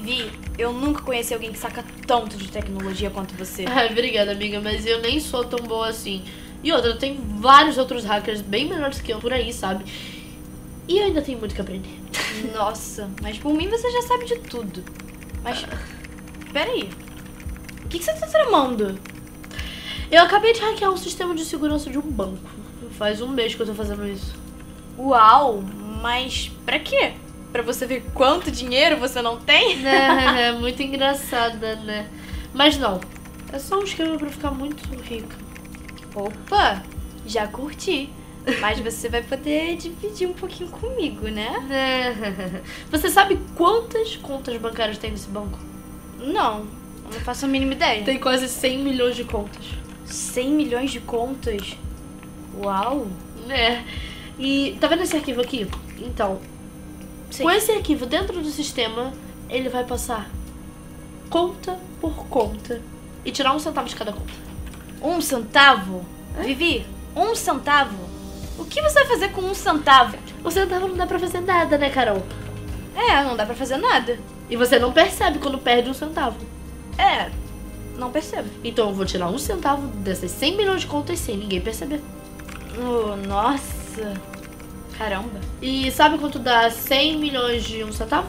Vivi, eu nunca conheci alguém que saca tanto de tecnologia quanto você. Ai, obrigada, amiga, mas eu nem sou tão boa assim. E outra, tem vários outros hackers bem melhores que eu por aí, sabe? E eu ainda tenho muito que aprender. Nossa, mas por mim você já sabe de tudo. Mas, peraí. O que você tá tramando? Eu acabei de hackear um sistema de segurança de um banco. Faz um mês que eu tô fazendo isso. Uau, mas pra quê? Pra você ver quanto dinheiro você não tem? É, muito engraçada, né? Mas não, é só um esquema pra ficar muito rica. Opa, já curti. Mas você vai poder dividir um pouquinho comigo, né? É. Você sabe quantas contas bancárias tem nesse banco? Não, eu não faço a mínima ideia. Tem quase 100 milhões de contas. 100 milhões de contas? Uau. É. E tá vendo esse arquivo aqui? Então, Sim. com esse arquivo dentro do sistema, ele vai passar conta por conta e tirar 1 centavo de cada conta. 1 centavo? Vivi, 1 centavo? O que você vai fazer com 1 centavo? 1 centavo não dá pra fazer nada, né, Carol? É, não dá pra fazer nada. E você não percebe quando perde 1 centavo. É, não percebo. Então eu vou tirar 1 centavo dessas 100 milhões de contas sem ninguém perceber. Oh, nossa. Caramba. E sabe quanto dá 100 milhões de 1 centavo?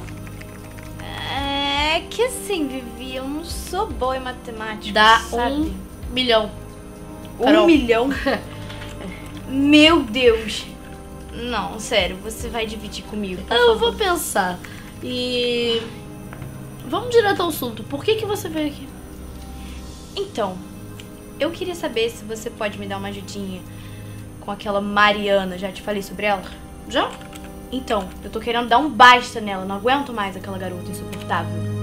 É que assim, Vivi, eu não sou boa em matemática, Dá sabe? 1 milhão. 1 Carol. milhão? Meu Deus. Não, sério, você vai dividir comigo, por Eu favor. vou pensar. E... vamos direto ao assunto. Por que você veio aqui? Então, eu queria saber se você pode me dar uma ajudinha com aquela Mariana. Já te falei sobre ela? Já? Então, eu tô querendo dar um basta nela. Não aguento mais aquela garota insuportável.